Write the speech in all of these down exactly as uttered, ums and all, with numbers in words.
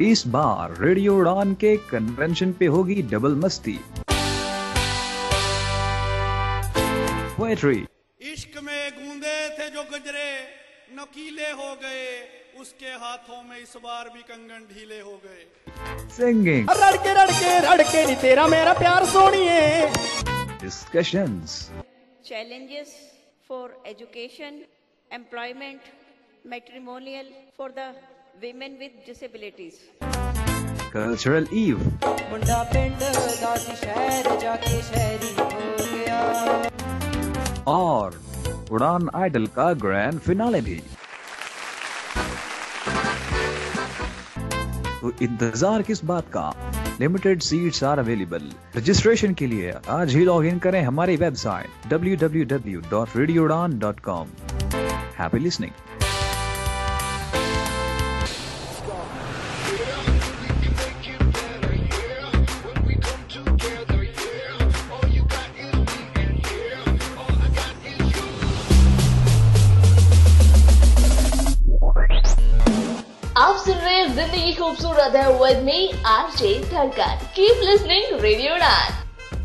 इस बार रेडियो उड़ान के कन्वेंशन पे होगी डबल मस्ती। पोएट्री, इश्क में गूंदे थे जो गजरे नकीले हो गए, उसके हाथों में इस बार भी कंगन ढीले हो गए। सिंगिंग, रड़के रड़के रड़के नी तेरा मेरा प्यार सोनिए। Discussions, challenges for education, employment, matrimonial for the women with disabilities. Cultural eve, मुंडा पिंड दादी शहर जाके शहरी हो गया, और उड़ान आइडल का ग्रैंड फिनाले भी। तो इंतजार किस बात का? Limited seats are available. Registration के लिए आज ही लॉग इन करें हमारी website W W W dot radio Udaan dot com. Happy listening. आप सुन रहे हैं जिंदगी खूबसूरत है with me RJ Dhadkan. Keep listening radio Udaan.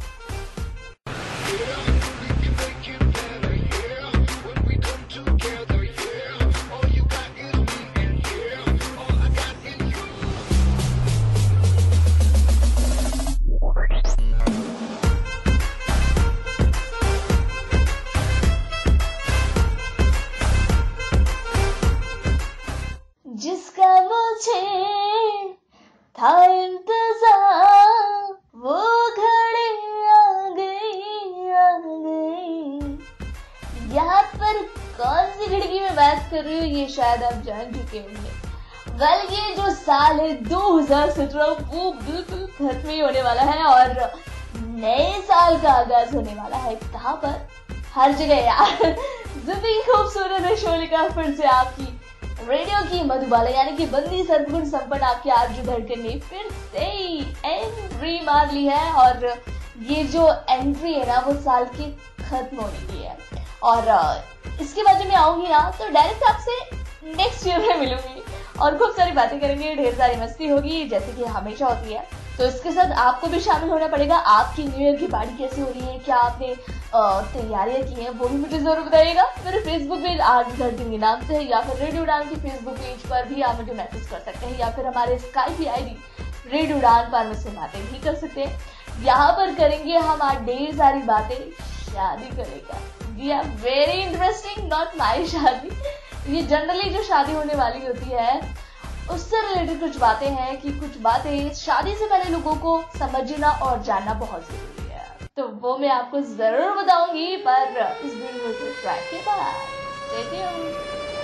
जिसका मुझे था इंतजार वो घड़ी आ गई आ गई। यहाँ पर कौन सी घड़ी की मैं बात कर रही हूँ ये शायद आप जान चुके होंगे। वेल ये जो साल है दो हज़ार सत्रह वो बिल्कुल खत्म ही होने वाला है और नए साल का आगाज होने वाला है। कहाँ पर? हर जगह यार। जिंदगी खूबसूरत है शो लिखा फिर से आपकी रेडियो की मधुबाला यानी कि बंदी सर्वगुण संपन्न आपके आरजे धड़कन ने फिर से एंट्री मार ली है और ये जो एंट्री है ना वो साल की खत्म होने की है। और इसके बाद जब मैं आऊंगी ना तो डायरेक्ट आपसे नेक्स्ट ईयर में मिलूंगी और खूब सारी बातें करेंगे, ढेर सारी मस्ती होगी जैसे कि हमेशा होती है। तो इसके साथ आपको भी शामिल होना पड़ेगा। आपकी न्यू ईयर की पार्टी कैसी हो रही है, क्या आपने तैयारियां की हैं, वो भी मुझे जरूर बताइएगा। मेरे फेसबुक पेज आरजे धड़कन के नाम से है या फिर रेडियो उड़ान के फेसबुक पेज पर भी आप मुझे मैसेज कर सकते हैं या फिर हमारे स्काइप की आईडी रेडियो उड़ान पर मुझसे बातें भी कर सकते हैं। यहाँ पर करेंगे हम आज ढेर सारी बातें शादी को लेकर। जी हाँ, वेरी इंटरेस्टिंग, नॉट माई शादी। ये जनरली जो शादी होने वाली होती है उससे रिलेटेड कुछ बातें हैं कि कुछ बातें शादी से पहले लोगों को समझना और जानना बहुत जरूरी है। तो वो मैं आपको जरूर बताऊंगी पर इस वीडियो को ट्रैक के बाद। Stay tuned.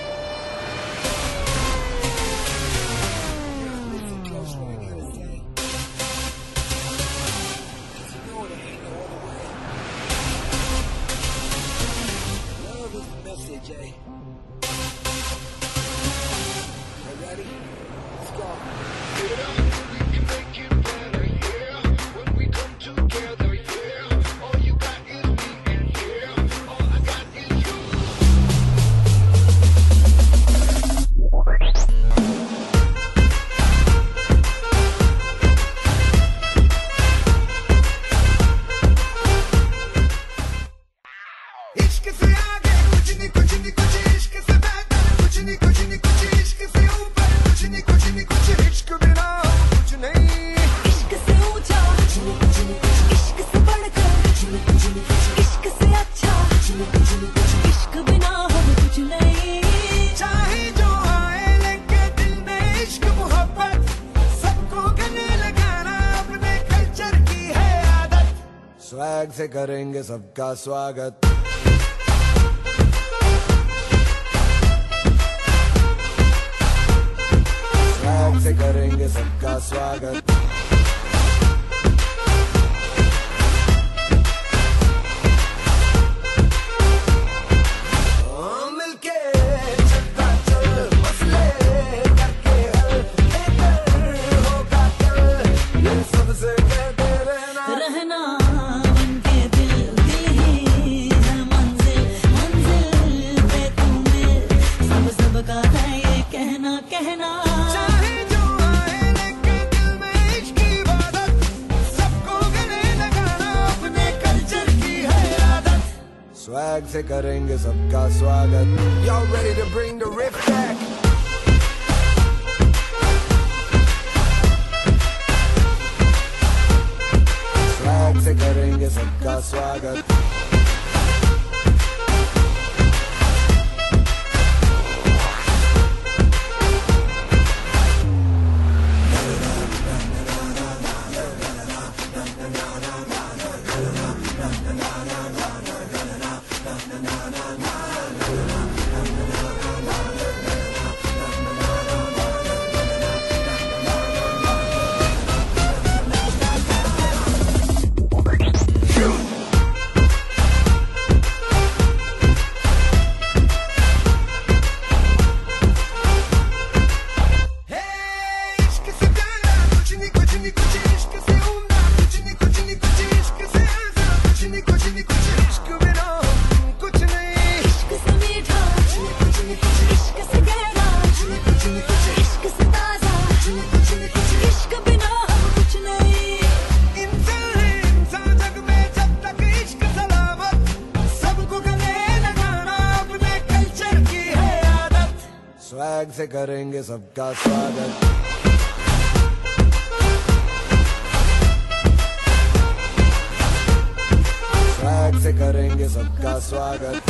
स्वैग से करेंगे सबका स्वागत। स्वैग से करेंगे सबका स्वागत। कहना कहना चाहे जो आए Swag से करेंगे सबका स्वागत. Y'all ready to bring the riff back? Swag से करेंगे सबका स्वागत. Swag से करेंगे सबका स्वागत. Swag से करेंगे सबका स्वागत.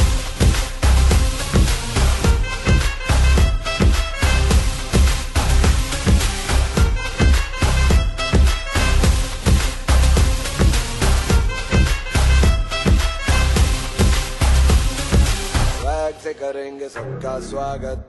Swag से करेंगे सबका स्वागत.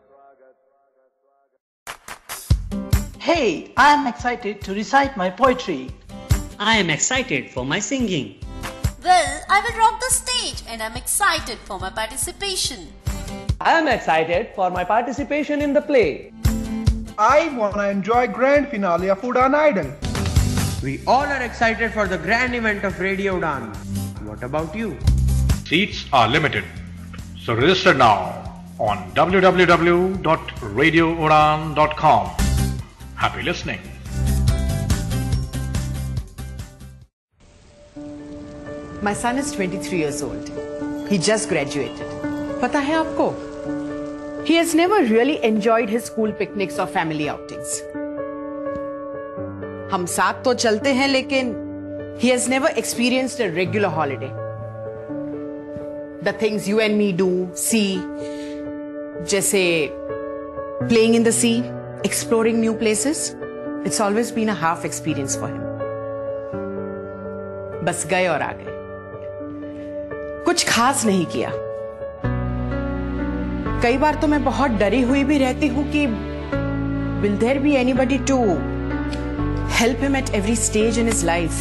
Hey, I am excited to recite my poetry. I am excited for my singing. Well, I will rock the stage and I'm excited for my participation. I am excited for my participation in the play. I wanna enjoy grand finale of Udaan Idol. We all are excited for the grand event of Radio Udaan. What about you? Seats are limited, so register now on w w w dot radio udaan dot com. Happy listening. My son is twenty-three years old. He just graduated. पता है आपको? He has never really enjoyed his school picnics or family outings. हम साथ तो चलते हैं लेकिन he has never experienced a regular holiday. The things you and me do, see, जैसे playing in the sea, exploring new places, it's always been a half experience for him. बस गए और आ गए. कुछ खास नहीं किया. कई बार तो मैं बहुत डरी हुई भी रहती हूं कि will there be anybody to help him at every stage in his life?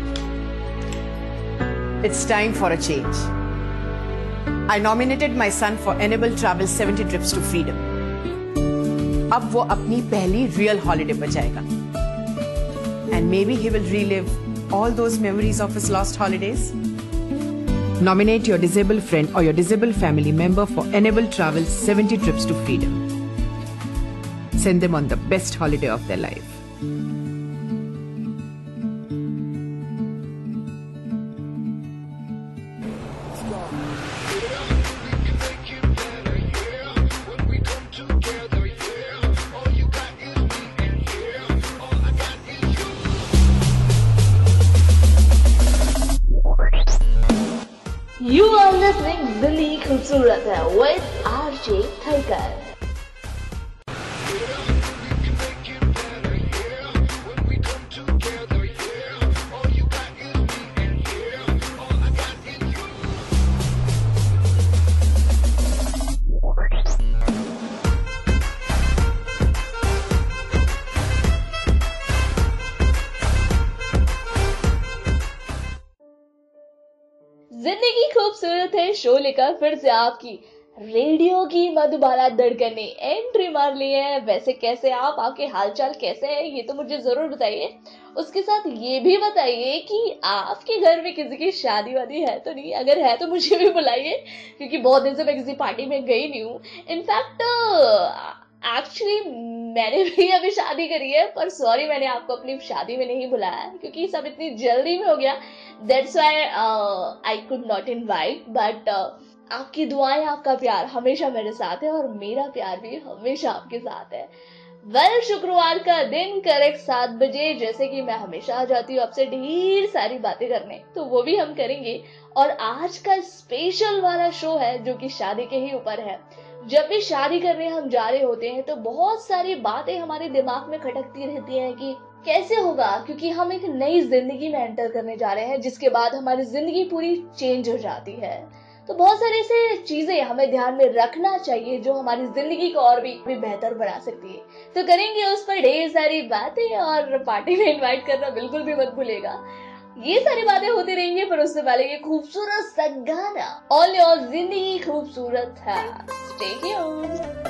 It's time for a change. I nominated my son for Enable Travel seventy Trips to Freedom. अब वो अपनी पहली real holiday पर जाएगा. And maybe he will relive all those memories of his lost holidays. Nominate your disabled friend or your disabled family member for Enable Travel seventy Trips to Freedom. Send them on the best holiday of their life. You are listening Zeendagi khubsurat with R J Thaikar. जिंदगी खूबसूरत है show लेकर फिर से आपकी radio की मधुबाला धड़कन ने एंट्री मार ली है। वैसे कैसे आप, आपके हालचाल कैसे है ये तो मुझे जरूर बताइए। उसके साथ ये भी बताइए कि आपके घर में किसी की शादी वादी है तो नहीं, अगर है तो मुझे भी बुलाइए क्योंकि बहुत दिन से मैं किसी पार्टी में गई नहीं हूँ। इनफैक्ट एक्चुअली मैंने भी अभी शादी करी है, पर सॉरी मैंने आपको अपनी शादी में नहीं बुलाया क्योंकि सब इतनी जल्दी में हो गया, that's why I could not invite. But आपकी दुआएं, आपका प्यार हमेशा मेरे साथ है और मेरा प्यार भी हमेशा आपके साथ है। वेल well, शुक्रवार का दिन करेक्ट सात बजे, जैसे कि मैं हमेशा आ जाती हूँ आपसे ढेर सारी बातें करने, तो वो भी हम करेंगे। और आज का स्पेशल वाला शो है जो कि शादी के ही ऊपर है। जब भी शादी करने हम जा रहे होते हैं तो बहुत सारी बातें हमारे दिमाग में खटकती रहती हैं कि कैसे होगा, क्योंकि हम एक नई जिंदगी में एंटर करने जा रहे हैं जिसके बाद हमारी जिंदगी पूरी चेंज हो जाती है। तो बहुत सारी ऐसी चीजें हमें ध्यान में रखना चाहिए जो हमारी जिंदगी को और भी, भी बेहतर बना सकती है। तो करेंगे उस पर ढेर सारी बातें और पार्टी में इनवाइट करना बिल्कुल भी मत भूलेगा। ये सारी बातें होती रहेंगी, पर उससे पहले ये खूबसूरत सा गाना ऑल योर जिंदगी खूबसूरत है। Stay tuned.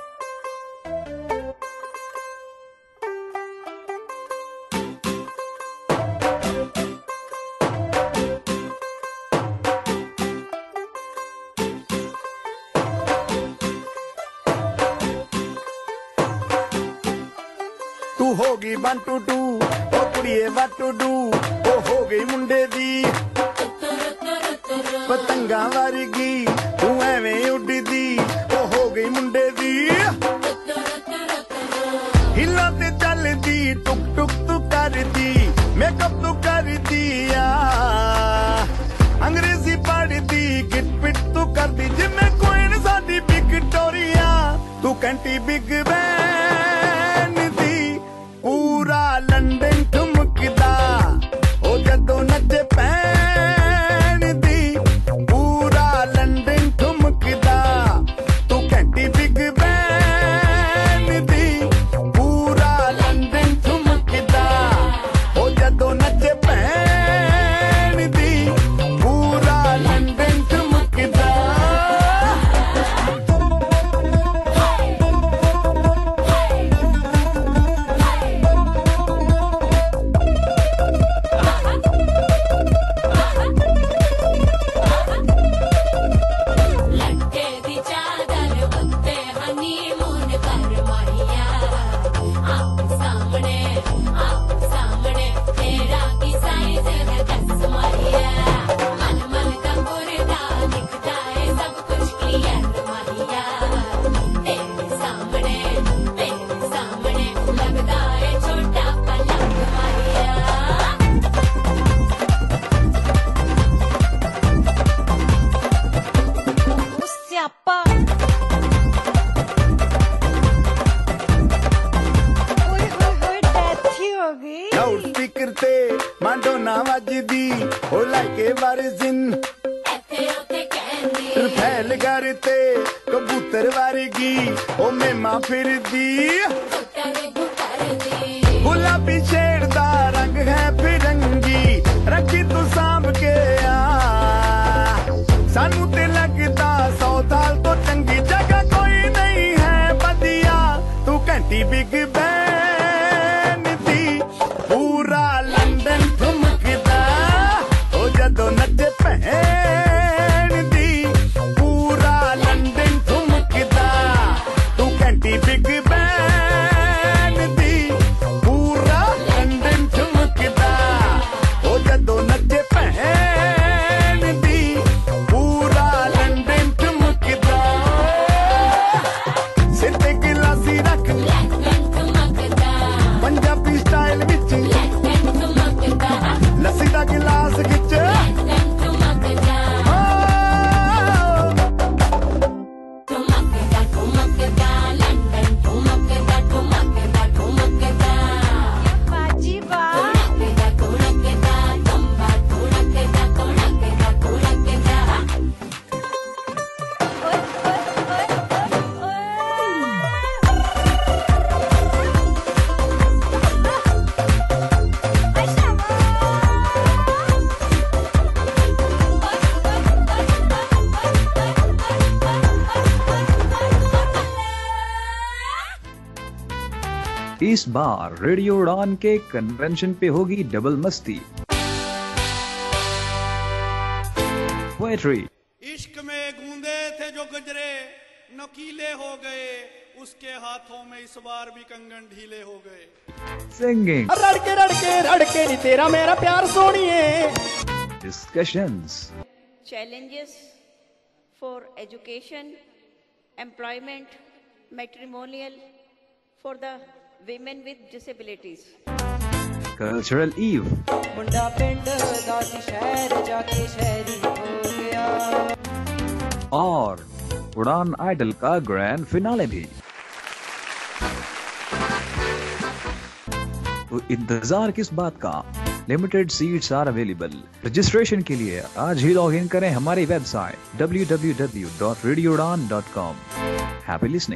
तू होगी वन टू टू ओ कुड़िए वन टू डू, ओ हो गई मुंडे दी पतंगा वर्गी, तू एवें उड़दी ओ हो गई मुंडे दी। हिला ते चलदी टुक टुक तू करदी, मेकअप तू करदी आ, अंग्रेजी पढ़दी गिट पिट तू करदी, जिम्मे कोई साडी विक्टोरिया, तू कैंटी बिग बैन दी, पूरा लंदन ठुमकदा ओ जदों नचे पैन दी, पूरा लंदन ठुमकदा, तू कैंटी बिग बैन दी, पूरा लंदन ठुमकदा ओ जदों नचे पैन दी, पूरा लंदन ठुमकदा। कबूतर वर्गी ओ मेमा फिरदी, गुलाबी शेर दा रंग है फिरंगी, रखी तू सांभ के आ, सानू ते लगदा सौ साल तो चंगी, जगह कोई नहीं है बदिया, तू घंटी बिग बैन दी, पूरा लंदन ठुमकदा ओ जदों नचे भैन दी, पूरा लंदन ठुमकदा, तू घंटी बिग बैन दी, पूरा लंदन ठुमकदा ओ जदों नचे भैन दी, पूरा लंदन ठुमकदा। सिर ते गिलासी रख पंजाबी स्टाइल विच, लस्सी दा गिलास खिच, इस बार रेडियो उड़ान के कन्वेंशन पे होगी डबल मस्ती। पोएट्री, इश्क में गूंदे थे जो गजरे नकीले हो गए, उसके हाथों में इस बार भी कंगन ढीले हो गए। Singing, रड़के रड़के रड़के नी तेरा मेरा प्यार सोनिए। discussions, challenges for education, employment, matrimonial for the women with disabilities. cultural eve, मुंडा पिंड दासी शहर जाके शहरी हो गया। और उड़ान आइडल का ग्रैंड फिनाले भी। तो इंतजार किस बात का? Limited seats are available. Registration के लिए आज ही लॉग इन करें हमारी website W W W dot radio Udaan dot com. Happy listening.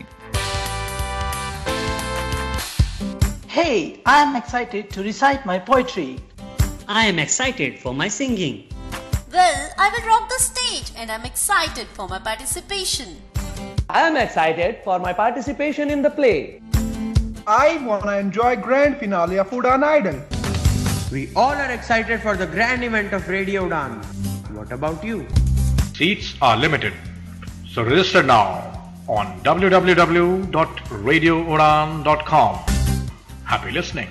Hey, I am excited to recite my poetry. I am excited for my singing. Well, I will rock the stage and I'm excited for my participation. I am excited for my participation in the play. I wanna enjoy grand finale of Udaan Idol. We all are excited for the grand event of Radio Udaan. What about you? Seats are limited, so register now on w w w dot radio udaan dot com. Happy listening.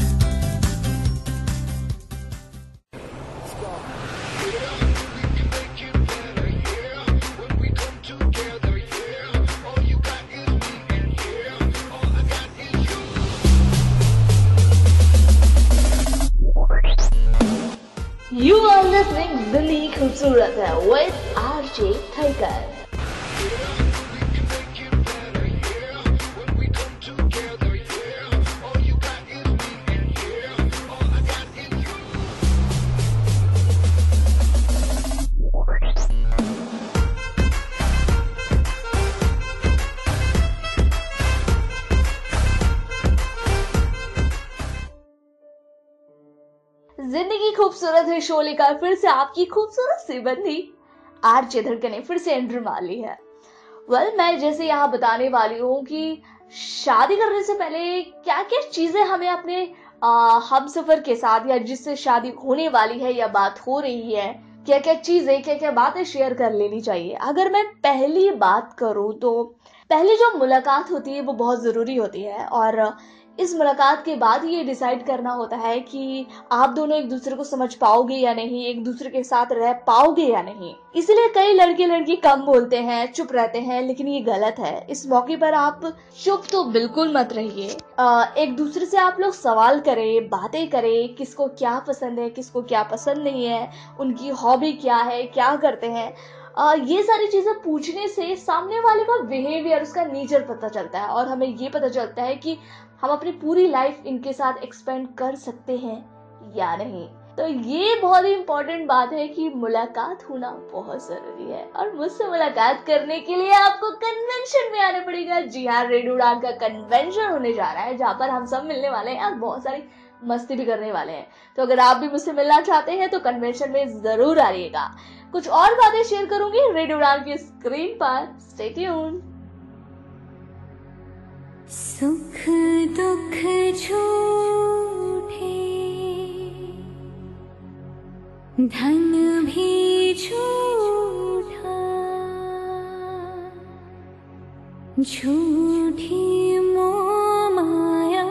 You are listening Zeendagi khubsurat hai with R J Thaikar. जिंदगी खूबसूरत है show लेकर फिर से आपकी खूबसूरत सी बंदी RJ धड़कन ने फिर से एंट्री मार ली है। वेल well, मैं जैसे यहाँ बताने वाली हूँ कि शादी करने से पहले क्या क्या चीजें हमें अपने हम सफर के साथ या जिससे शादी होने वाली है या बात हो रही है, क्या क्या चीजें क्या क्या बातें शेयर कर लेनी चाहिए। अगर मैं पहली बात करूँ तो पहली जो मुलाकात होती है वो बहुत जरूरी होती है और इस मुलाकात के बाद ये डिसाइड करना होता है कि आप दोनों एक दूसरे को समझ पाओगे या नहीं, एक दूसरे के साथ रह पाओगे या नहीं। इसलिए कई लड़के लड़की कम बोलते हैं, चुप रहते हैं, लेकिन ये गलत है। इस मौके पर आप चुप तो बिल्कुल मत रहिए। एक दूसरे से आप लोग सवाल करें, बातें करें, किसको क्या पसंद है, किसको क्या पसंद नहीं है, उनकी हॉबी क्या है, क्या करते हैं। Uh, ये सारी चीजें पूछने से सामने वाले का बिहेवियर, उसका नेचर पता चलता है और हमें ये पता चलता है कि हम अपनी पूरी लाइफ इनके साथ एक्सपेंड कर सकते हैं या नहीं। तो ये बहुत ही इंपॉर्टेंट बात है कि मुलाकात होना बहुत जरूरी है और मुझसे मुलाकात करने के लिए आपको कन्वेंशन में आना पड़ेगा। जी हाँ, रेडियो उड़ान का कन्वेंशन होने जा रहा है जहाँ पर हम सब मिलने वाले हैं और बहुत सारी मस्ती भी करने वाले हैं। तो अगर आप भी मुझसे मिलना चाहते हैं तो कन्वेंशन में जरूर आइएगा। कुछ और बातें शेयर करूंगी रेडियो उड़ान की स्क्रीन पर। Stay tuned. सुख दुख झूठे, धन भी झूठा, झूठी मोह माया,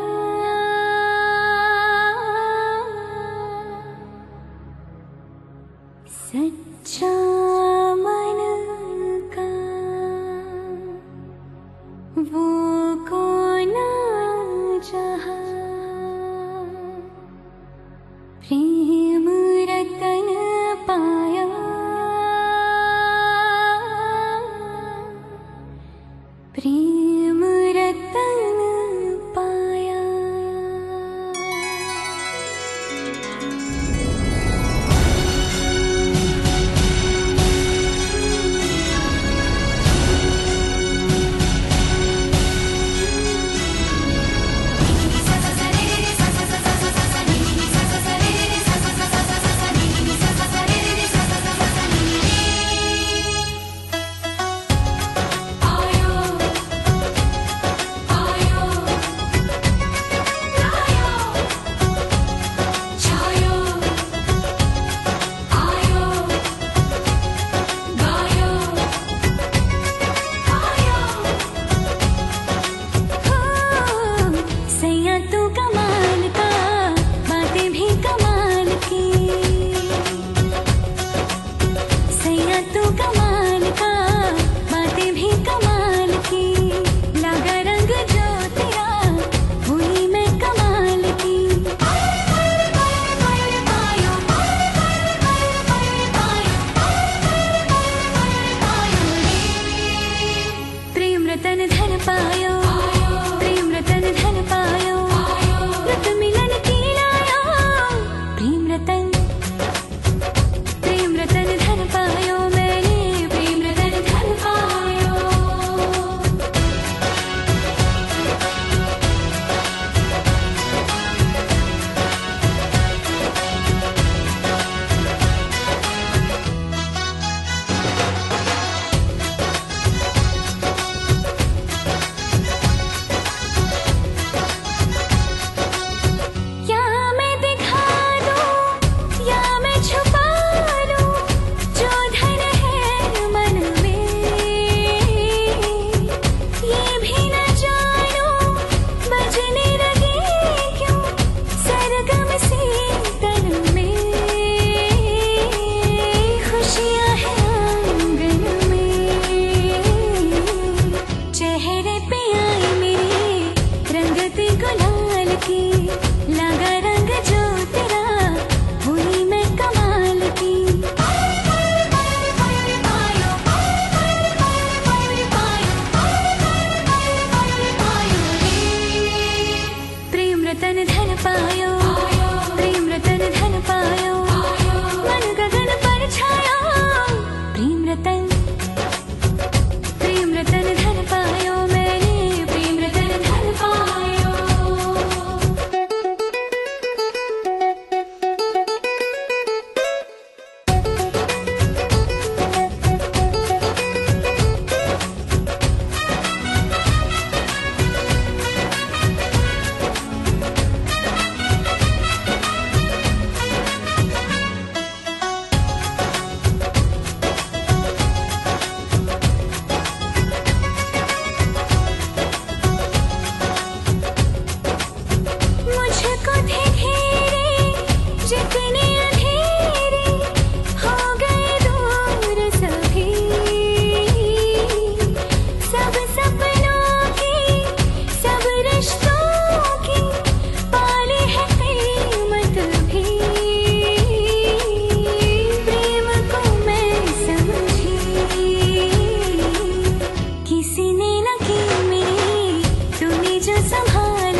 सच्चा मन का वो कौन जहाँ, प्रेम रतन पाया, प्रेम रतन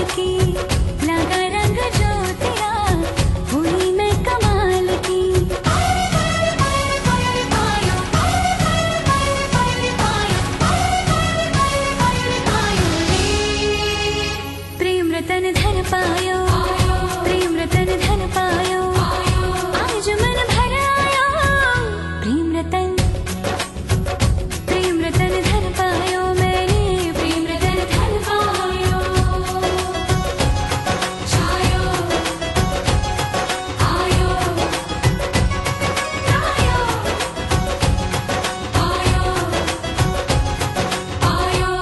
की, लगा रंग जो तेरा, हुई मैं कमाल की। प्रेम रतन धन पायो, प्रेम रतन धन पायो, आज मन भर आयो। प्रेम रतन, प्रेम रतन धन पायो मैंने, प्रेम रतन धन पायो। छायो, आयो, आयो, आयो, आयो।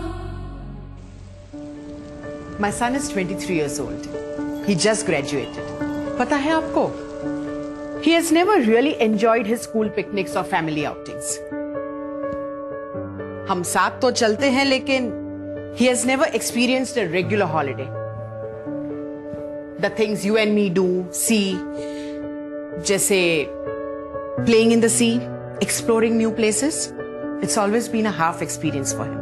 My son is twenty-three years old. He just graduated. पता है आपको? He has never really enjoyed his school picnics or family outings. हम साथ तो चलते हैं लेकिन he has never experienced a regular holiday. The things you and me do, see, जैसे playing in the sea, exploring new places, it's always been a half experience for him.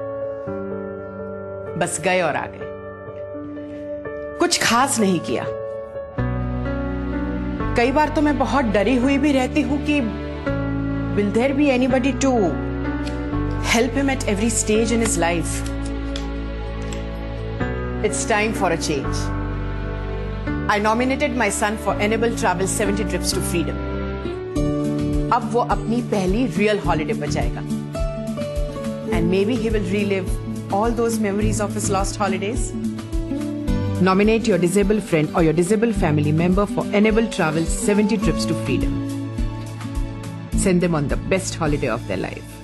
बस गए और आ गए, कुछ खास नहीं किया। कई बार तो मैं बहुत डरी हुई भी रहती हूं कि will there be anybody to help him at every stage in his life? It's time for a change. I nominated my son for Enable Travel seventy trips to freedom. अब वो अपनी पहली real holiday पर जाएगा. And maybe he will relive all those memories of his lost holidays. Nominate your disabled friend or your disabled family member for Enable Travel seventy trips to freedom. Send them on the best holiday of their life.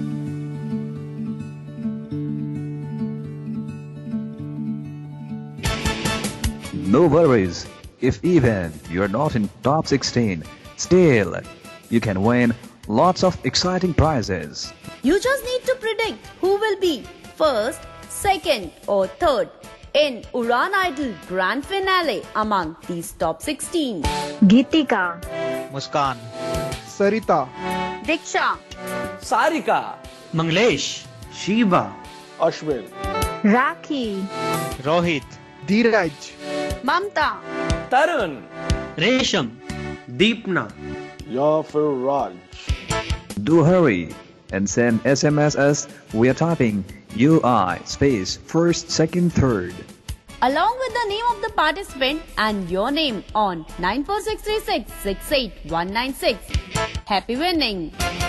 No worries, if even you're not in top sixteen, still you can win lots of exciting prizes. You just need to predict who will be first, second or third in Udaan Idol Grand Finale among these top sixteen. Geetika, Muskan, Sarita, Diksha, Sarika, Manglesh, Sheeba, Ashwin, rakhi, Rohit, Dheeraj, Mamta, तरुण, रेशम, दीपना, या फिर Raj. Do hurry and send S M S as we are typing U I space first, second, third. along with the name of the participant and your name on nine four six three six six eight one nine six. Happy winning!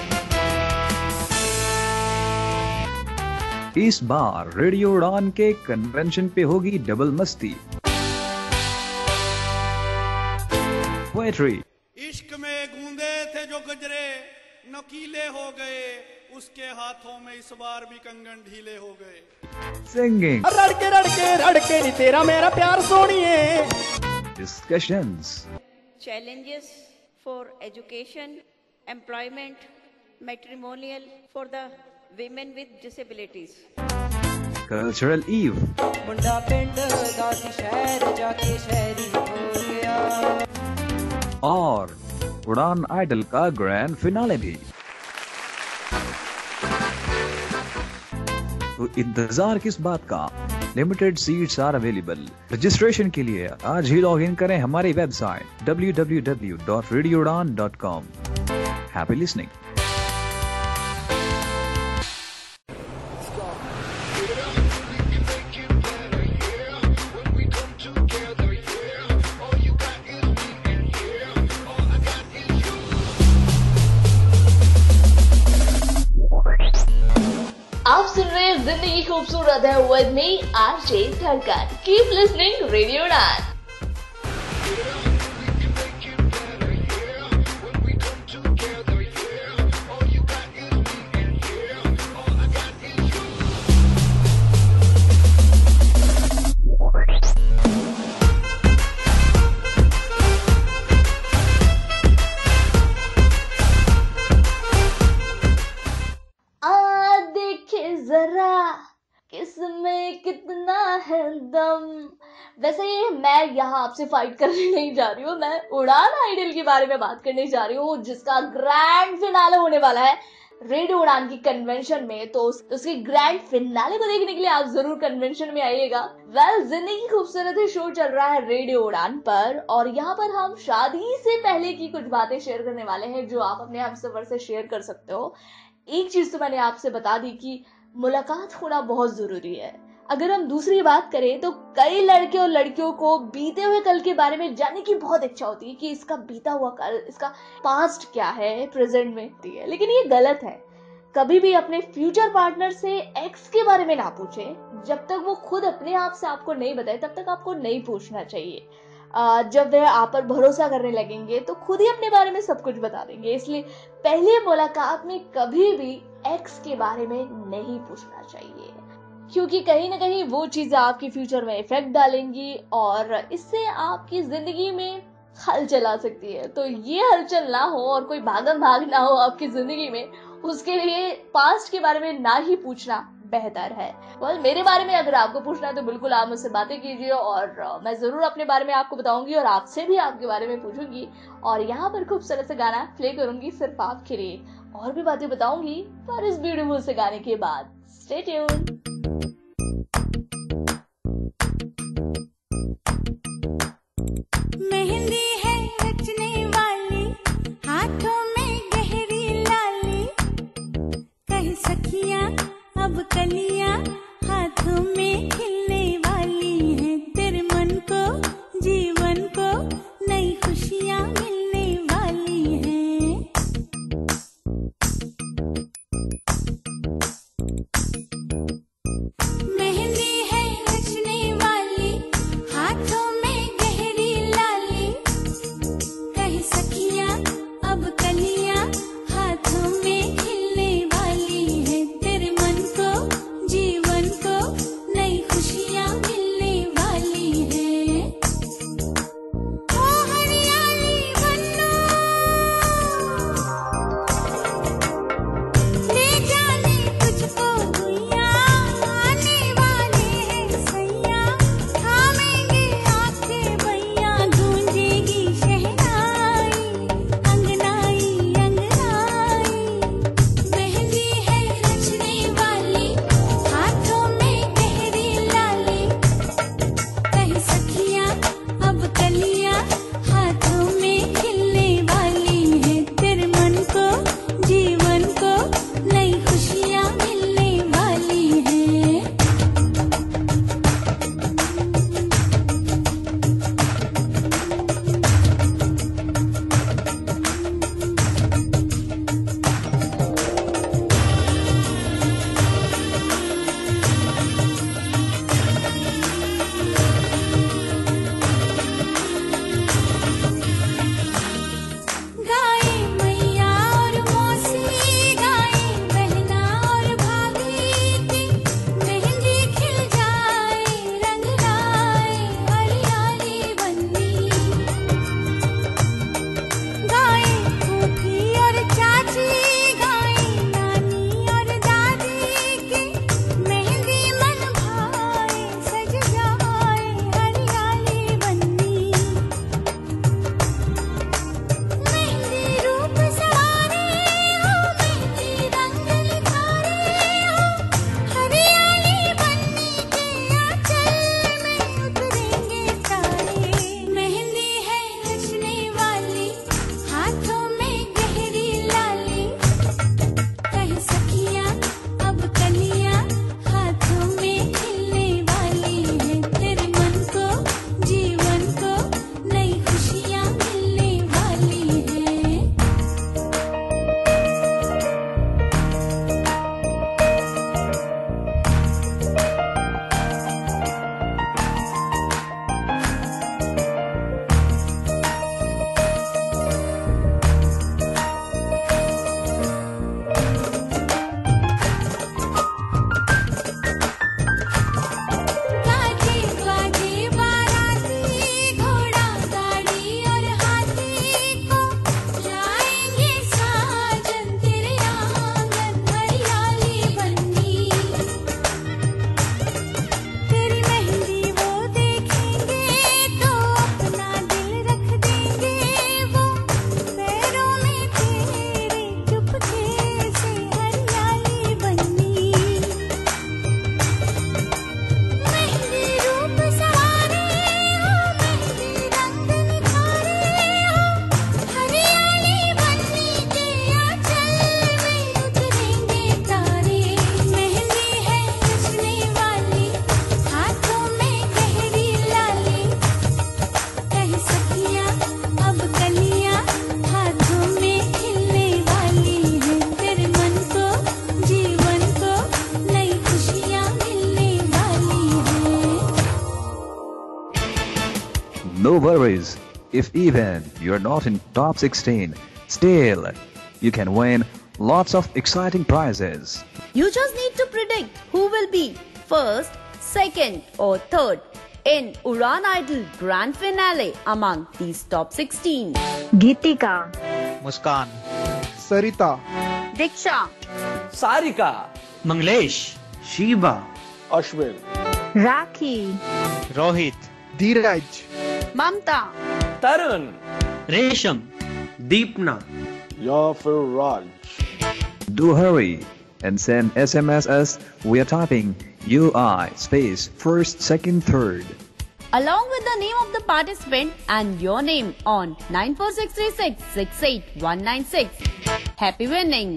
इस बार radio उड़ान के convention पे होगी double मस्ती। Poetry, इश्क में गूंदे थे जो गजरे नकीले हो गए, उसके हाथों में इस बार भी कंगन ढीले हो गए। सिंगिंग, रड़के रड़के रड़के नी तेरा मेरा प्यार सोनिए। Discussions, Challenges for education, employment, matrimonial for the women with disabilities. Cultural eve, मुंडा पिंड दासी शहर जाके शहरी हो गया। और उड़ान आइडल का ग्रैंड फिनाले भी। तो इंतजार किस बात का? Limited seats are available. Registration के लिए आज ही लॉग इन करें हमारी website W W W dot radio Udaan dot com. Happy listening. आप सुन रहे हैं जिंदगी खूबसूरत है with me RJ Dhadkan. Keep listening radio Udaan. किसमें कितना है दम। वैसे ये मैं यहाँ आपसे फाइट करने नहीं जा रही हूँ, मैं उड़ान आइडल के बारे में बात करने जा रही हूँ जिसका ग्रैंड फिनाले होने वाला है रेडियो उड़ान की कन्वेंशन में, तो उस, उसकी ग्रैंड फिनाले को देखने के लिए आप जरूर कन्वेंशन में आइएगा। वेल well, जिंदगी खूबसूरत है शो चल रहा है रेडियो उड़ान पर, और यहाँ पर हम शादी से पहले की कुछ बातें शेयर करने वाले हैं जो आप अपने हमसफर से शेयर कर सकते हो। एक चीज तो मैंने आपसे बता दी कि मुलाकात होना बहुत जरूरी है। अगर हम दूसरी बात करें तो कई लड़के और लड़कियों को बीते हुए कल के बारे में जानने की बहुत इच्छा होती है कि इसका बीता हुआ कल, इसका पास्ट क्या है, प्रेजेंट में होती है। लेकिन ये गलत है। कभी भी अपने फ्यूचर पार्टनर से एक्स के बारे में ना पूछें। जब तक वो खुद अपने आप से आपको नहीं बताए तब तक आपको नहीं पूछना चाहिए। जब वे आप पर भरोसा करने लगेंगे तो खुद ही अपने बारे में सब कुछ बता देंगे। इसलिए पहली मुलाकात में कभी भी एक्स के बारे में नहीं पूछना चाहिए, क्योंकि कहीं ना कहीं वो चीजें आपके फ्यूचर में इफेक्ट डालेंगी और इससे आपकी जिंदगी में हलचल आ सकती है। तो ये हलचल ना हो और कोई भागम भाग ना हो आपकी जिंदगी में, उसके लिए पास्ट के बारे में ना ही पूछना बेहतर है। well, मेरे बारे में अगर आपको पूछना है तो बिल्कुल आप मुझसे बातें कीजिए और मैं जरूर अपने बारे में आपको बताऊंगी और आपसे भी आपके बारे में पूछूंगी। और यहाँ पर खूबसूरत से गाना प्ले करूंगी सिर्फ आपके लिए, और भी बातें बताऊंगी पर इस ब्यूटीफुल से गाने के बाद। Stay tuned. मेहंदी है रचने वाली, हाथों में गहरी लाली, कह सखियां अब कलियां हाथों में खिलने वाली हैं। तेरे मन को जीवन को नई खुशियां मिलने वाली हैं। No worries. If even you're not in top sixteen, still you can win lots of exciting prizes. You just need to predict who will be first, second or third in Udaan Idol Grand Finale among these top sixteen. Geetika, Muskan, Sarita, Diksha, Sarika, Manglesh, Sheba, Ashwin, Rakhi, Rohit, Dheeraj, Mamta, Tarun, रेशम, Deepna, या फिर Raj. Do hurry and send S M S as we are typing U I space first, second, third. along with the name of the participant and your name on nine four six three six six eight one nine six. Happy winning!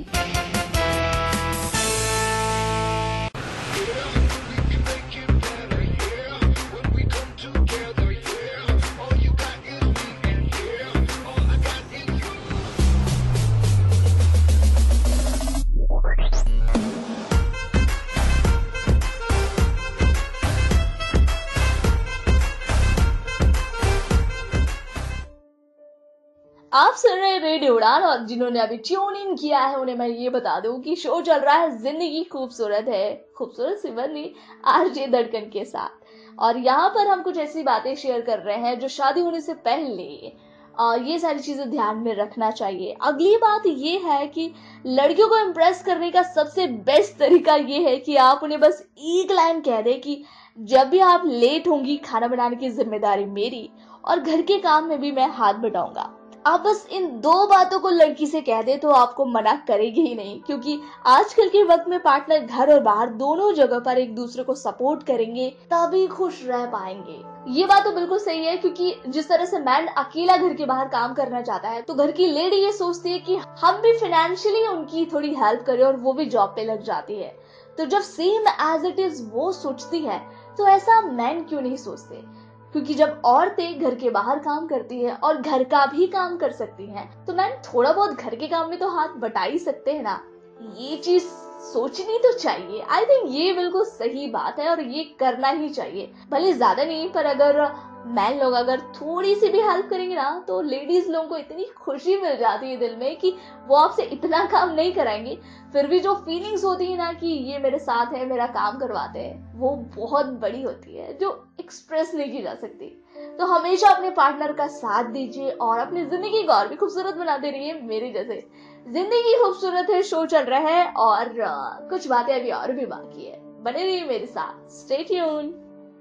आप सुन रहे हैं radio उड़ान और जिन्होंने अभी tune in किया है उन्हें मैं ये बता दूं कि शो चल रहा है जिंदगी खूबसूरत है, खूबसूरत सी बनी आरजे धड़कन के साथ। और यहाँ पर हम कुछ ऐसी बातें शेयर कर रहे हैं जो शादी होने से पहले आ, ये सारी चीजें ध्यान में रखना चाहिए। अगली बात ये है कि लड़कियों को इम्प्रेस करने का सबसे बेस्ट तरीका ये है कि आप उन्हें बस एक लाइन कह दें कि जब भी आप लेट होंगी खाना बनाने की जिम्मेदारी मेरी और घर के काम में भी मैं हाथ बटाऊंगा। आप बस इन दो बातों को लड़की से कह दे तो आपको मना करेगी ही नहीं, क्योंकि आजकल के वक्त में पार्टनर घर और बाहर दोनों जगह पर एक दूसरे को सपोर्ट करेंगे तभी खुश रह पाएंगे। ये बात तो बिल्कुल सही है, क्योंकि जिस तरह से मैन अकेला घर के बाहर काम करना चाहता है तो घर की लेडी ये सोचती है कि हम भी फाइनेंशियली उनकी थोड़ी हेल्प करें और वो भी जॉब पे लग जाती है। तो जब सेम एज इट इज वो सोचती है तो ऐसा मैन क्यों नहीं सोचते? क्योंकि जब औरतें घर के बाहर काम करती है और घर का भी काम कर सकती हैं, तो मैन थोड़ा बहुत घर के काम में तो हाथ बटा ही सकते हैं ना। ये चीज सोचनी तो चाहिए। आई थिंक ये बिल्कुल सही बात है और ये करना ही चाहिए। भले ज्यादा नहीं, पर अगर मैन लोग अगर थोड़ी सी भी हेल्प करेंगे ना तो लेडीज लोगों को इतनी खुशी मिल जाती है दिल में कि वो आपसे इतना काम नहीं कराएंगे, फिर भी जो फीलिंग्स होती है ना कि ये मेरे साथ है, मेरा काम करवाते हैं, वो बहुत बड़ी होती है जो एक्सप्रेस नहीं की जा सकती। तो हमेशा अपने पार्टनर का साथ दीजिए और अपनी जिंदगी को और भी खूबसूरत बनाते रहिए। मेरे जैसे जिंदगी खूबसूरत है शो चल रहा है और आ, कुछ बातें अभी और भी बाकी है। बने रहिए मेरे साथ, स्टे ट्यून।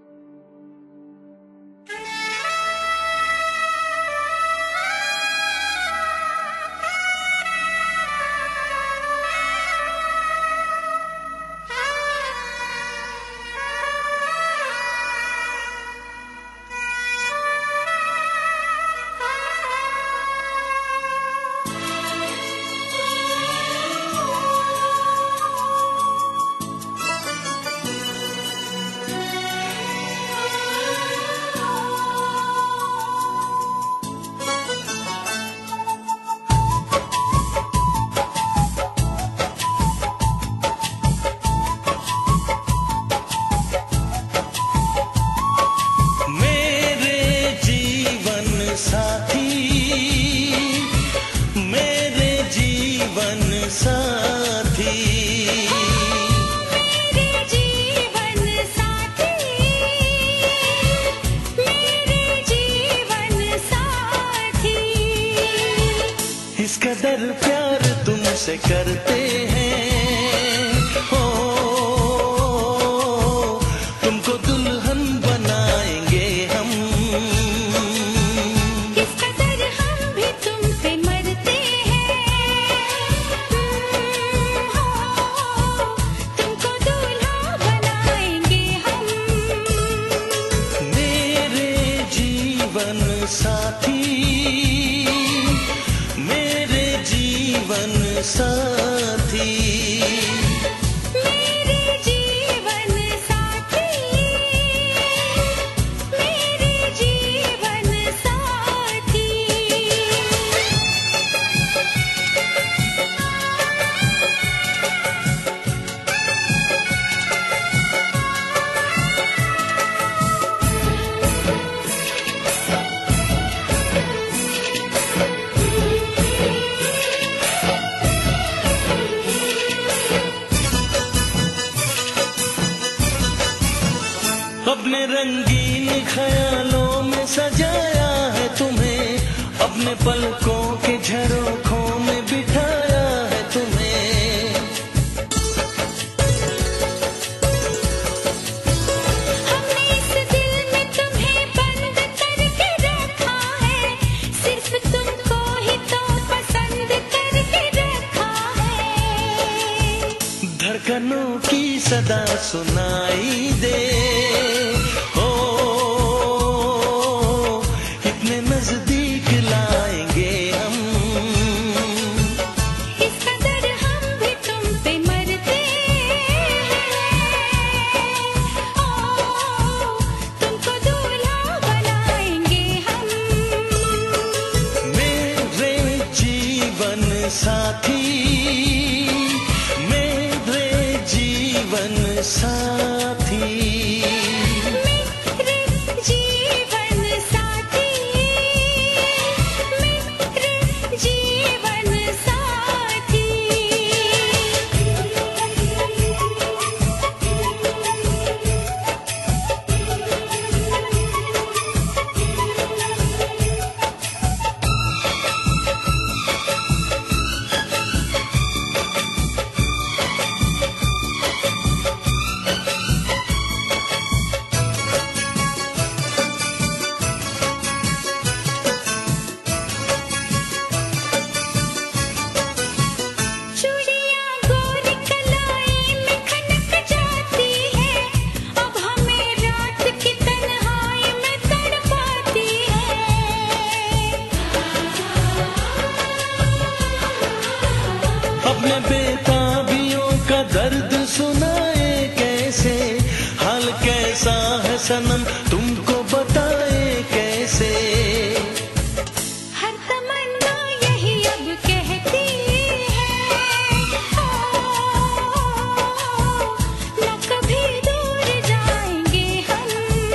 कदर प्यार तुमसे करते हैं हो, तुमको दुल्हन बनाएंगे हम। किस कदर हम भी तुम पे मरते हैं हो, तुमको दूल्हा बनाएंगे हम। मेरे जीवन साथी, जीवन साथी, मेरे जीवन साथी, मेरे जीवन साथी। सदा सुनाई दे। ओ इतने नजदीक लाएंगे हम, इस कदर हम भी तुम पे मरते हैं। ओ तुमको दूल्हा बनाएंगे हम। मेरे जीवन साथी, मेरे जीवन साथी, मेरे जीवन साथी, मेरे जीवन साथी। चूड़ियां गोरी कलाई में खनक जाती है, अब हमें रात की तन्हाई में तड़पाती है। अपने बेताबियों का दर्द सुनाए कैसे, हाल कैसा है सनम तुमको बताए कैसे। हर तमन्ना यही अब कहती है, ओ न कभी दूर जाएंगे हम।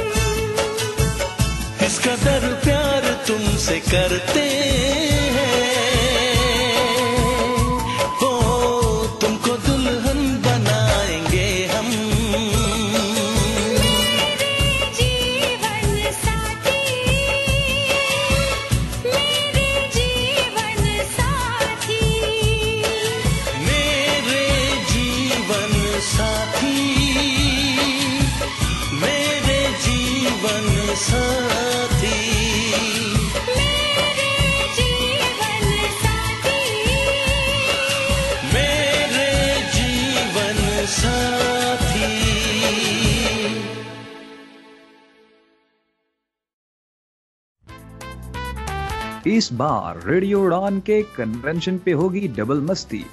इस कदर प्यार तुमसे करते हैं, ओ तुमको दुल्हन बनाएंगे हम। मेरे जीवन साथी, मेरे जीवन साथी, मेरे जीवन साथी, मेरे जीवन साथी, मेरे जीवन साथी, मेरे जीवन साथी। इस बार रेडियो उड़ान के कन्वेंशन पे होगी डबल मस्ती।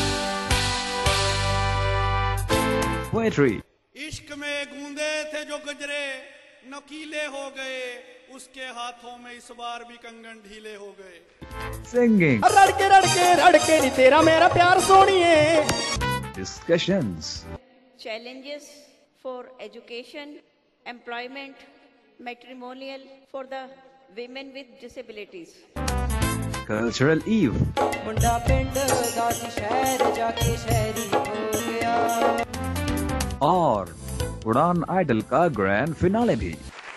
पोएट्री, इश्क में गूंदे थे जो गजरे नकीले हो गए, उसके हाथों में इस बार भी कंगन ढीले हो गए। सिंगिंग, रड़के रड़के रड़के नी तेरा मेरा प्यार सोनिए। Discussions, Challenges for education, employment, matrimonial for the women with disabilities. Cultural eve, मुंडा पिंड दासी शहर जाके शहरी हो गया। और उड़ान आइडल का ग्रैंड फिनाले भी।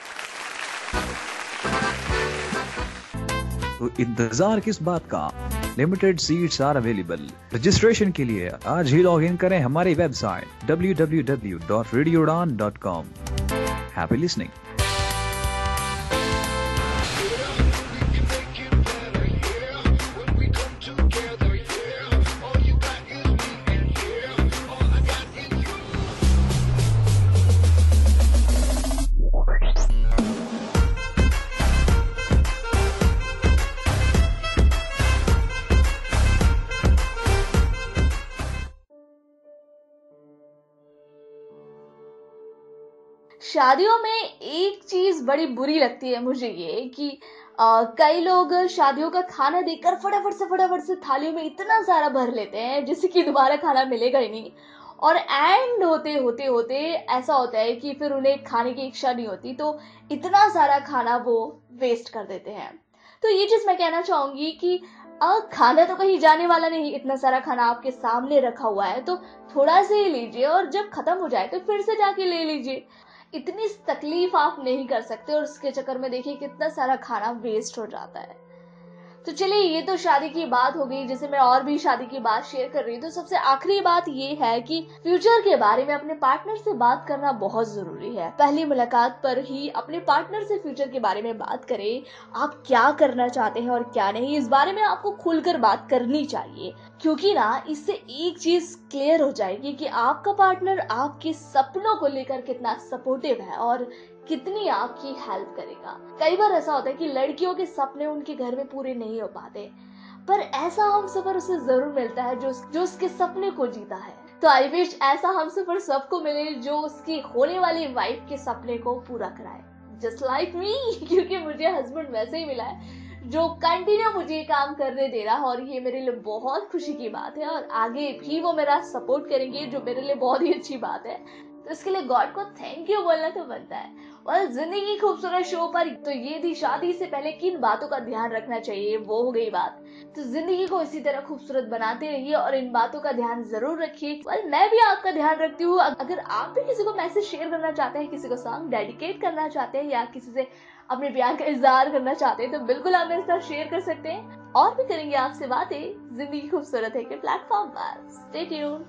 तो इंतजार किस बात का? Limited seats are available. Registration के लिए आज ही लॉग इन करें हमारी website W W W dot radio Udaan dot com. Happy listening. शादियों में एक चीज बड़ी बुरी लगती है मुझे ये कि आ, कई लोग शादियों का खाना देखकर फटाफट से फटाफट से थालियों में इतना सारा भर लेते हैं जिससे कि दोबारा खाना मिलेगा ही नहीं, और एंड होते होते होते ऐसा होता है कि फिर उन्हें खाने की इच्छा नहीं होती, तो इतना सारा खाना वो वेस्ट कर देते हैं। तो ये चीज मैं कहना चाहूंगी कि आ, खाना तो कहीं जाने वाला नहीं, इतना सारा खाना आपके सामने रखा हुआ है तो थोड़ा सा ही लीजिए और जब खत्म हो जाए तो फिर से जाके ले लीजिए। इतनी तकलीफ आप नहीं कर सकते और उसके चक्कर में देखिए कितना सारा खाना वेस्ट हो जाता है। तो चलिए, ये तो शादी की बात हो गई, जैसे मैं और भी शादी की बात शेयर कर रही हूँ। तो सबसे आखिरी बात ये है कि फ्यूचर के बारे में अपने पार्टनर से बात करना बहुत जरूरी है। पहली मुलाकात पर ही अपने पार्टनर से फ्यूचर के बारे में बात करें, आप क्या करना चाहते हैं और क्या नहीं, इस बारे में आपको खुलकर बात करनी चाहिए। क्योंकि ना इससे एक चीज क्लियर हो जाएगी कि आपका पार्टनर आपके सपनों को लेकर कितना सपोर्टिव है और कितनी आपकी हेल्प करेगा। कई बार ऐसा होता है कि लड़कियों के सपने उनके घर में पूरे नहीं हो पाते, पर ऐसा हमसफर उसे जरूर मिलता है जो जो उसके सपने को जीता है। तो आई विश ऐसा हमसफर सबको मिले जो उसकी होने वाली वाइफ के सपने को पूरा कराए, जस्ट लाइक मी। क्योंकि मुझे हस्बैंड वैसे ही मिला है जो कंटिन्यू मुझे काम करने दे रहा है, और ये मेरे लिए बहुत खुशी की बात है। और आगे भी वो मेरा सपोर्ट करेंगे, जो मेरे लिए बहुत ही अच्छी बात है। तो इसके लिए गॉड को थैंक यू बोलना तो बनता है। और जिंदगी खूबसूरत शो पर तो ये थी शादी से पहले किन बातों का ध्यान रखना चाहिए, वो हो गई बात। तो जिंदगी को इसी तरह खूबसूरत बनाते रहिए और इन बातों का ध्यान जरूर रखिए। well, मैं भी आपका ध्यान रखती हूँ। अगर आप भी किसी को मैसेज शेयर करना चाहते हैं, किसी को सॉन्ग डेडिकेट करना चाहते हैं, या किसी से अपने प्यार का इजहार करना चाहते हैं, तो बिल्कुल आप मेरे साथ शेयर कर सकते हैं। और भी करेंगे आपसे बातें जिंदगी खूबसूरत है के प्लेटफॉर्म पर। Stay tuned.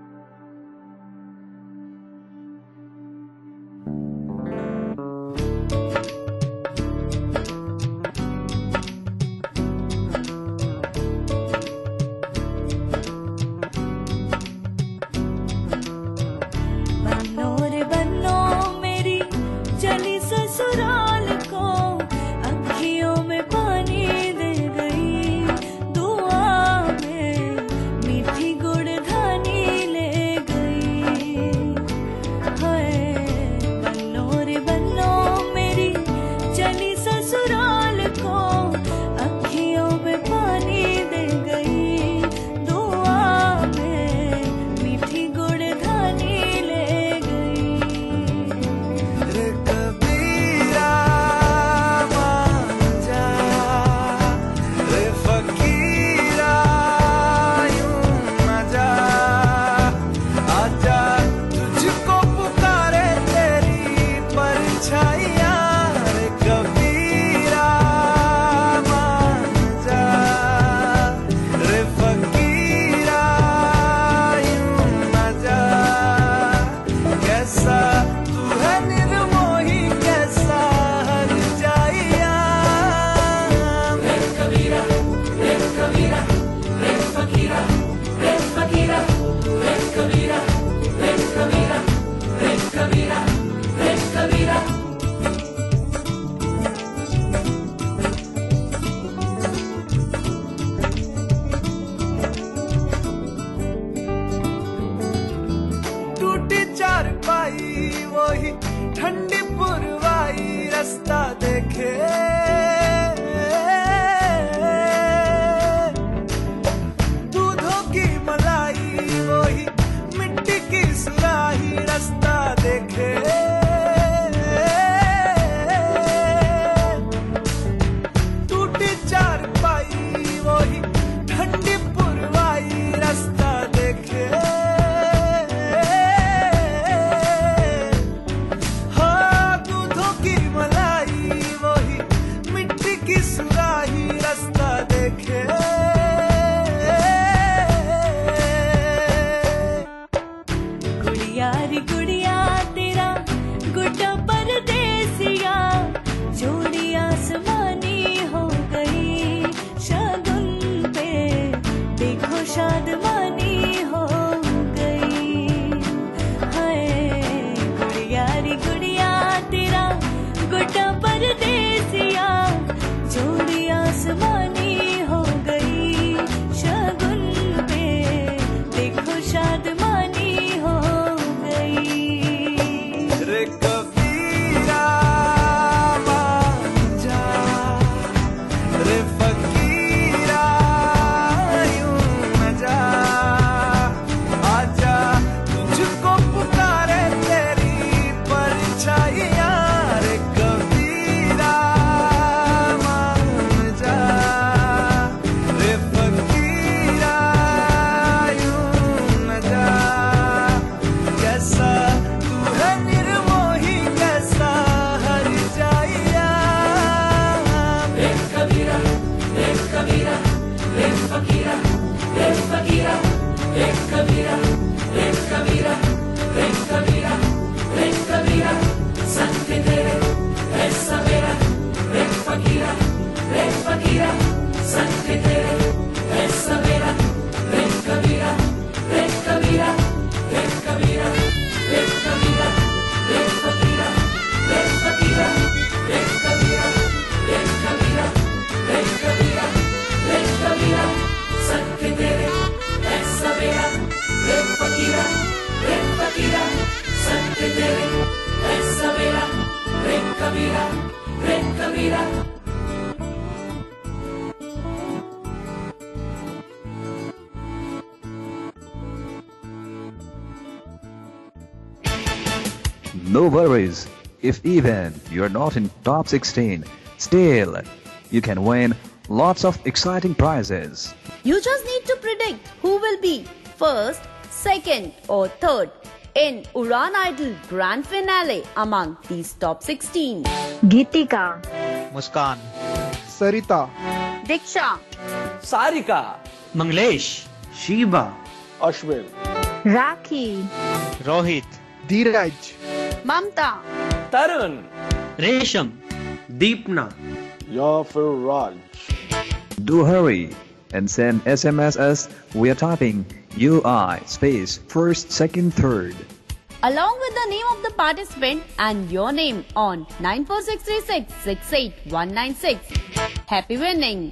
ठंडी पुरवाई रास्ता देखे, दूधों की मलाई वही मिट्टी की सुराही रास्ता देखे, टूटी चारपाई वही ठंडी पुरवाई रास्ता देखे, No worries, if even you're not in top sixteen, still you can win lots of exciting prizes. You just need to predict who will be first, second or third in Udaan Idol Grand Finale among these top sixteen. Geetika, Muskan, Sarita, Diksha, Sarika, Manglesh, Sheba, Ashwin, Rakhi, Rohit, Dheeraj, Mamta, Tarun, Resham, Deepna, या फिर Raj. Do hurry and send S M S as we are typing U I space first, second, third. along with the name of the participant and your name on nine four six three six six eight one nine six. Happy winning!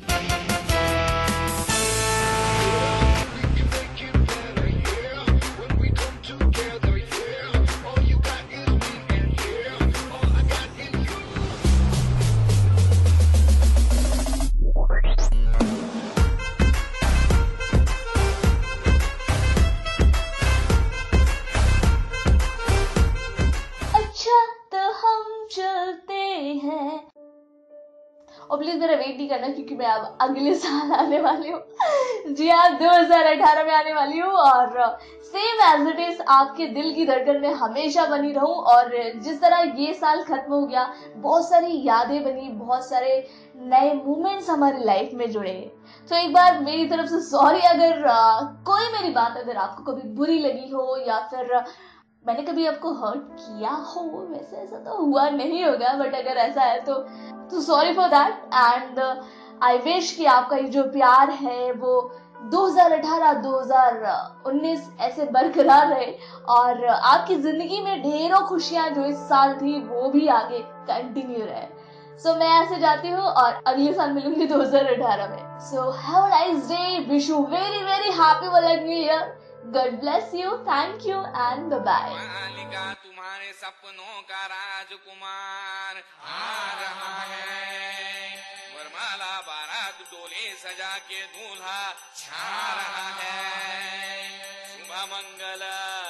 और please मेरा wait नहीं करना क्योंकि मैं अब अगले साल आने वाली हूँ. जी हाँ, दो हज़ार अठारह में आने वाली हूँ और सेम एज इट इज आपके दिल की धड़कन में हमेशा बनी रहूं. और जिस तरह ये साल खत्म हो गया, बहुत सारी यादें बनी, बहुत सारे नए मोमेंट्स हमारी लाइफ में जुड़े. तो एक बार मेरी तरफ से सॉरी अगर आ, कोई मेरी बात अगर आपको कभी बुरी लगी हो या फिर मैंने कभी आपको हर्ट किया हो. वैसे ऐसा तो हुआ नहीं होगा, बट अगर ऐसा है तो तो sorry for that. And I wish कि आपका ये जो प्यार है वो दो हज़ार अठारह दो हज़ार उन्नीस ऐसे बरकरार रहे और आपकी जिंदगी में ढेरों खुशियां जो इस साल थी वो भी आगे कंटिन्यू रहे. सो so, मैं ऐसे जाती हूँ और अगले साल मिलूंगी दो हज़ार अठारह में. So have a nice day, wish you very very happy वाला new year. God bless you, thank you and bye bye. तुम्हारे सपनों का राजकुमार आ रहा है, वरमाला बारात डोले सजा के दूल्हा छा रहा है. शुभ मंगल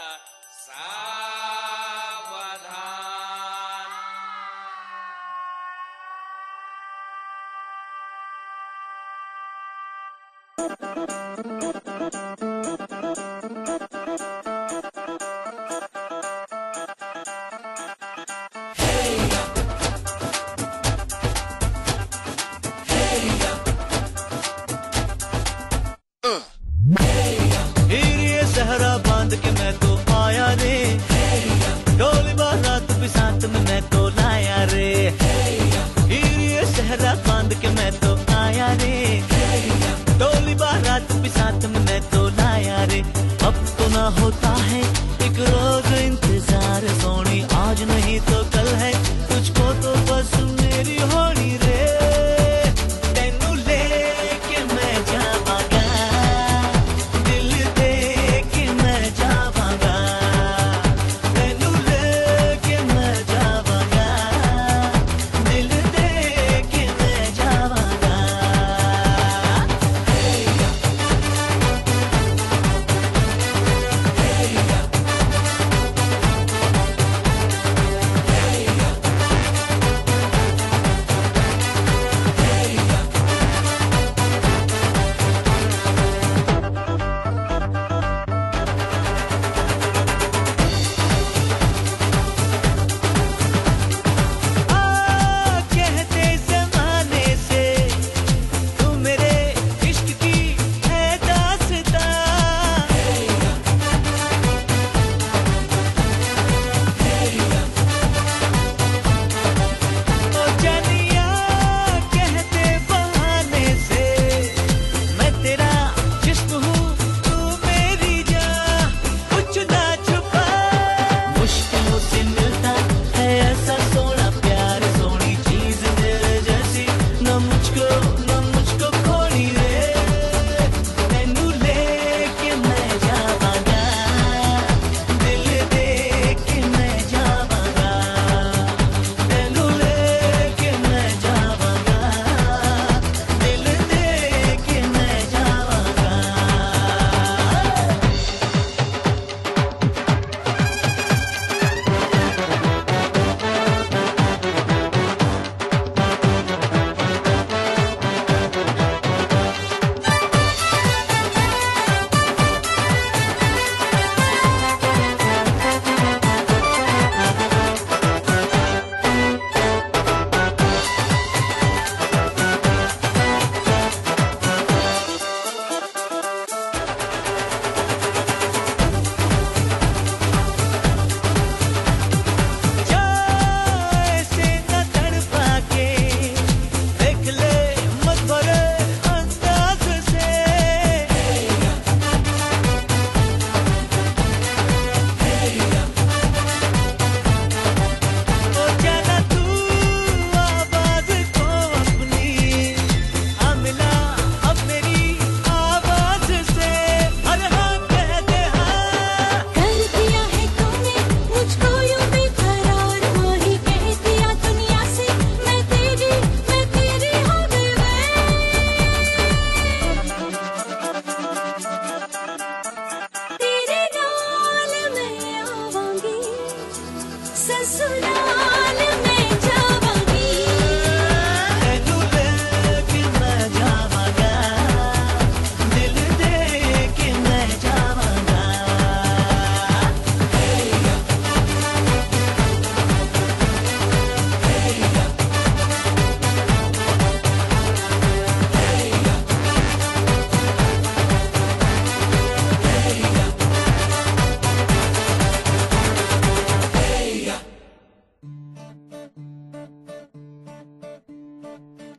सहरा बांध के मैं तो आया रे, डोली बारात भी साथ में मैं तो लाया रे. ये सहरा बांध के मैं तो आया रे, डोली बारात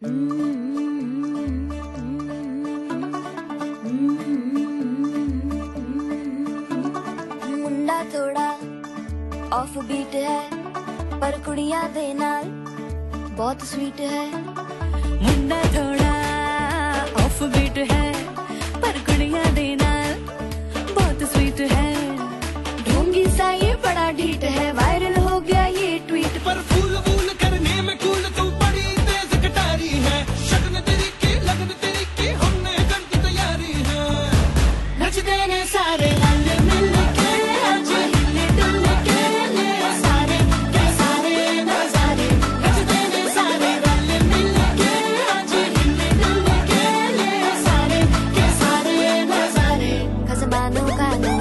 मुंडा थोड़ा ऑफ बीट है पर कुड़ियां दे नाल बहुत स्वीट है। मुंडा थोड़ा ऑफ बीट है पर कुड़ियां दे नाल बहुत स्वीट है। ढोंगी सा ये बड़ा ढीठ है, वायरल हो गया ये ट्वीट। पर फूल वूल करने में कूल तू बड़ी तेज कटारी है। शगन तेरी की लगन तेरी की हमने कर दी तैयारी है। नचते ने सारे रल मिल के आज हिले डुल के ले सारे के सारे नजारे। नचते ने सारे रल मिल के आज हिले डुल के ले सारे के सारे नजारे। खजबानों का नाम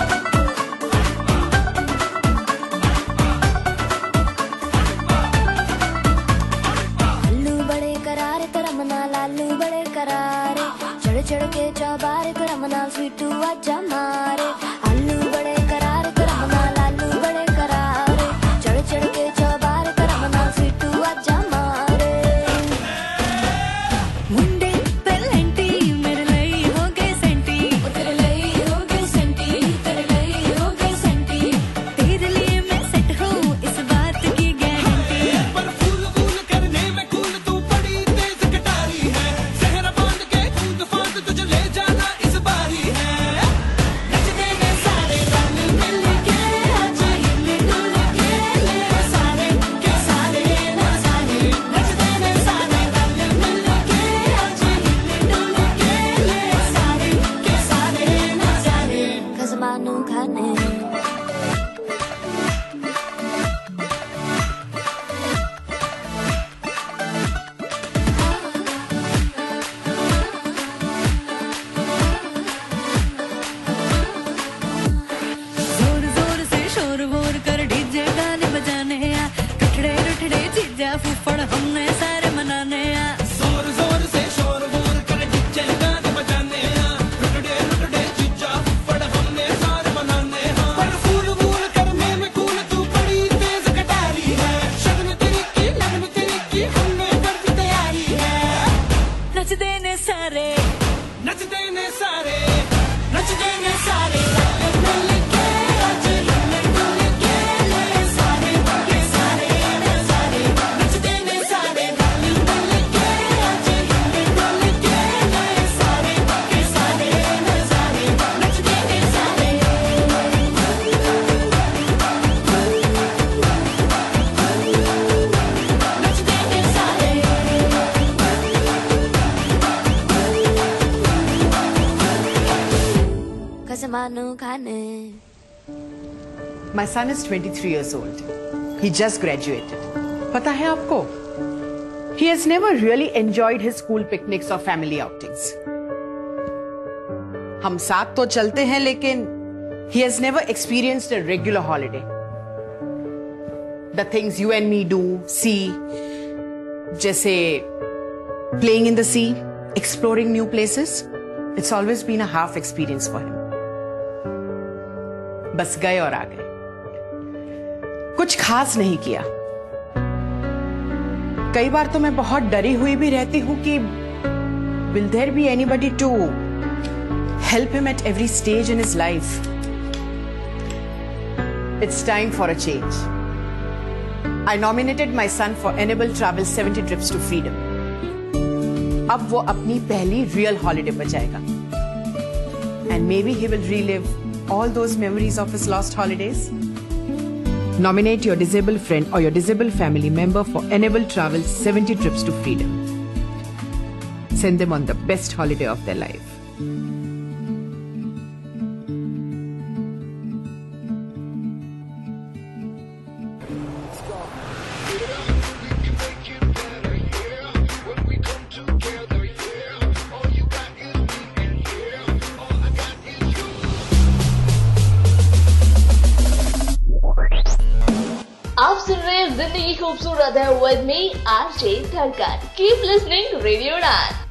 चढ़ के चौबारे करमना स्वीटू आजा मारे। आलू बड़े करार करमना लालू बड़े करारे। चढ़ चढ़ के चौबारे करमना स्वीटू आजा मारे। मुंडे पेलेंटी मेरे लिए हो गए सेंटी। तेरे लिए हो गए सेंटी, तेरे लिए हो गए सेंटी। तेरे लिए मैं सेट हूँ इस बात की गारंटी। पर फूल वूल करने में कूल तू बड़ी तेज कटारी है। सहरा बांध के कूद फांद तुझे ले जाना इस बारी है। नचते ने सारे रल मिल के आज हिले डुल के ले सारे के सारे नजारे। नचते ने सारे रल मिल के आज हिले डुल के ले सारे के सारे नजारे। खजमानू खाने जोर जोर से शोर वोर कर डीजे गाने बजाने आ। टुटड़े टुटड़े जीजा फूफड़ हमने सारे मनाने आ। जोर जोर से शोर वोर कर डीजे गाने बजाने हैं। रुटड़े रुटड़े जीजा फुफड़ हमने सारे मनाने हैं। पर फूल वूल करने में कूल तू बड़ी तेज कटारी है। शगन तेरी की लगन तेरी की हमने कर दी तैयारी है। नचते ने सारे नचते ने सारे नचते ने सारे रल मिल के आज हिले डुल के ले सारे के सारे नजारे। नचते ने सारे रल मिल के आज हिले डुल के ले सारे के सारे नजारे। नचते ने सारे नचते ने सारे खजमानू खाने। My son is twenty-three years old. He just graduated. पता है आपको? He has never really enjoyed his school picnics or family outings. हम साथ तो चलते हैं लेकिन he has never experienced a regular holiday. The things you and me do, see, जैसे playing in the sea, exploring new places, it's always been a half experience for him. बस गए और आ गए, कुछ खास नहीं किया। कई बार तो मैं बहुत डरी हुई भी रहती हूं कि will there be anybody to help him at every stage in his life? It's time for a change. I nominated my son for Enable Travel seventy trips to freedom. अब वो अपनी पहली real holiday पर जाएगा. And maybe he will relive all those memories of his lost holidays. Nominate your disabled friend or your disabled family member for Enable Travel seventy trips to freedom. Send them on the best holiday of their life. आप सुन रहे हैं जिंदगी खूबसूरत है with me RJ Dhadkan. Keep listening radio उड़ान।